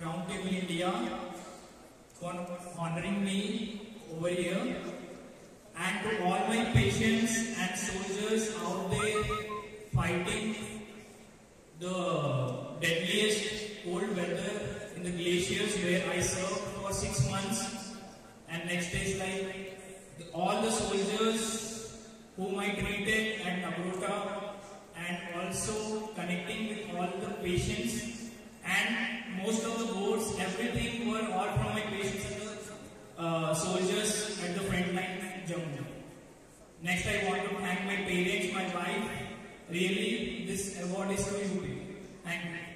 Roundtable India for honoring me over here, and to all my patients and soldiers out there fighting the deadliest cold weather in the glaciers where I served for 6 months, and next day is like all the soldiers whom I treated at Nagrota, and also connecting with all the patients, and most of the boards, everything were all from my patients and the soldiers at the front line in Jammu. Next, I want to thank my parents, my wife. Really, this award is for you. Thank you.